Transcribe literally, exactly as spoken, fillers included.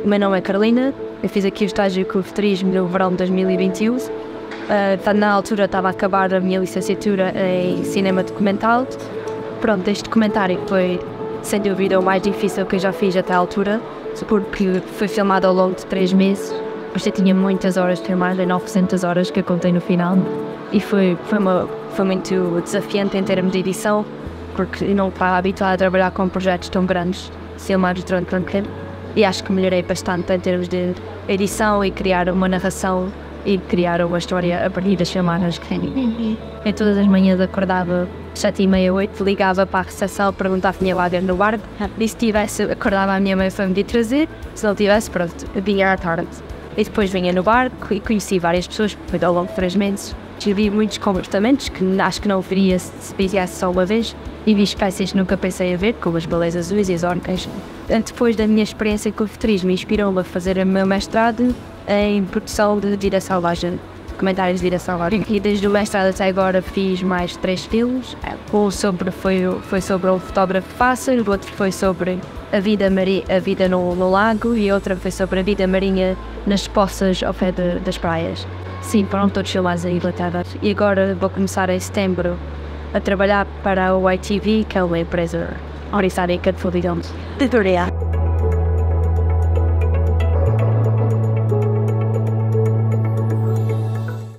O meu nome é Carolina, eu fiz aqui o estágio com o Futurismo no verão de dois mil e vinte e um. Uh, na altura estava a acabar a minha licenciatura em Cinema Documental. Pronto, este documentário foi, sem dúvida, o mais difícil que eu já fiz até à altura, porque foi filmado ao longo de três meses. Você tinha muitas horas de filmagem, novecentas horas que eu contei no final, e foi, foi, uma, foi muito desafiante em termos de edição, porque eu não estava habituada a trabalhar com projetos tão grandes, filmados durante tanto tempo, e acho que melhorei bastante em termos de edição e criar uma narração e criar uma história a partir das filmagens. Eu todas as manhãs acordava sete e meia, oito, ligava para a recepção, perguntava se tinha vagas no barco, e se tivesse, acordava a minha mãe para me trazer, se não tivesse, pronto, vinha à tarde. E depois vinha no barco e conheci várias pessoas, foi ao longo de três meses. Vi muitos comportamentos que acho que não veria se viesse só uma vez, e vi espécies que nunca pensei a ver, como as baleias azuis e as orcas. Depois da minha experiência com o futurismo, inspirou-me a fazer o meu mestrado em produção de vida selvagem, documentários de vida selvagem. E desde o mestrado até agora fiz mais três filmes. Um sobre, foi, foi sobre um fotógrafo pássaro, o outro foi sobre a vida, mari a vida no, no lago, e outra foi sobre a vida marinha nas poças ao pé de, das praias. Sim, foram todos filmados em Inglaterra. E agora vou começar em setembro a trabalhar para o I T V, que é uma empresa britânica de televisão.